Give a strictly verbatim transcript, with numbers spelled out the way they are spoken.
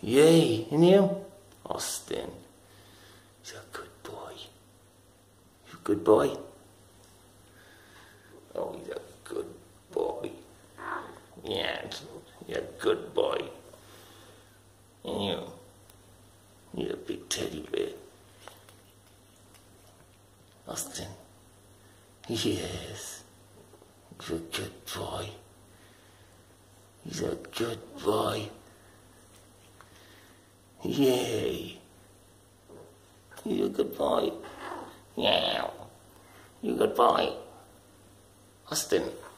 Yay, and you? Austin, you're a good boy. You a good boy? Oh, you're a good boy. Yeah, you're a good boy. And you, you're a big teddy bear. Austin, yes, you're a good boy. He's a good boy. Yay. You're a good boy. Yeah. You're a good boy. Austin.